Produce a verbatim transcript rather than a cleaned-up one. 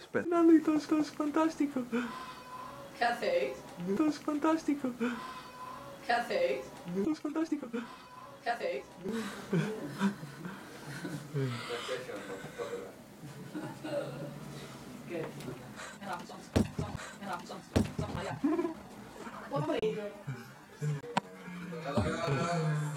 Nandito, esto es fantástico. ¿Qué hacéis? Esto es fantástico. ¿Qué hacéis? Esto es fantástico. ¿Qué hacéis? Good. Era sånt, sånt, era sånt, sånt, ja. Vad var det?